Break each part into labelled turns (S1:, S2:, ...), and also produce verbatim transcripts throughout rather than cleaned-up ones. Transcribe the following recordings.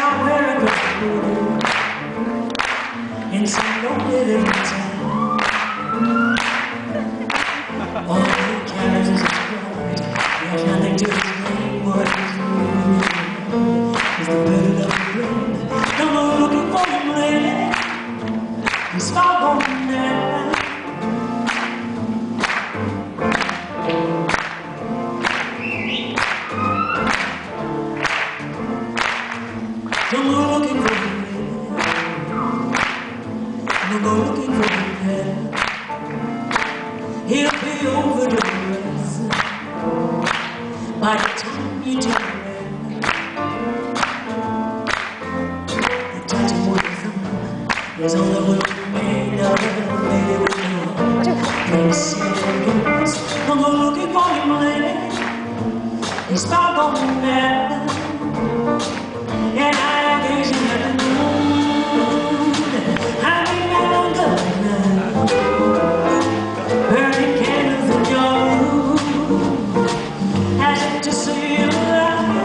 S1: somewhere across the border, in some lonely little town. All the carriages are bright, there's nothing to explain what is real. It's the burden of the rain. Don't go looking for him lately. He's far gone now. Don't go looking for him lately. Don't go looking for him there. He'll be over the rest by the time you turn around. The touching with his thumb is on the world made of a lady with no heart. Place it goes. Don't go looking for him lady. He's far gone now. And I gaze at the moon. I remember now. Burning candles in your room, as if to see the light.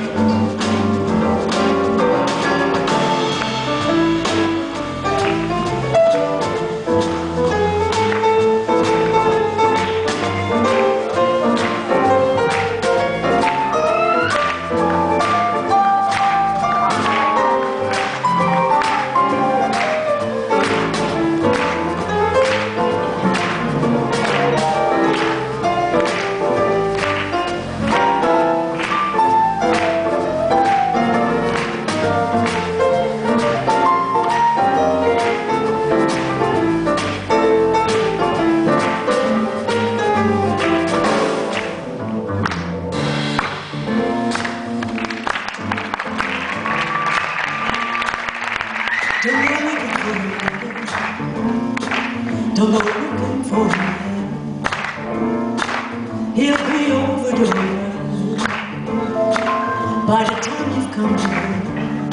S1: Don't go looking for him. He'll be over the world by the time you've come to him.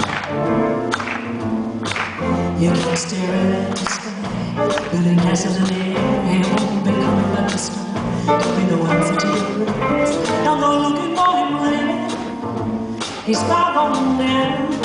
S1: You keep staring at the sky, building castles in the air, and it won't be coming back to start. There'll be no answer to your prayers. Don't go looking for him later. He's far gone now.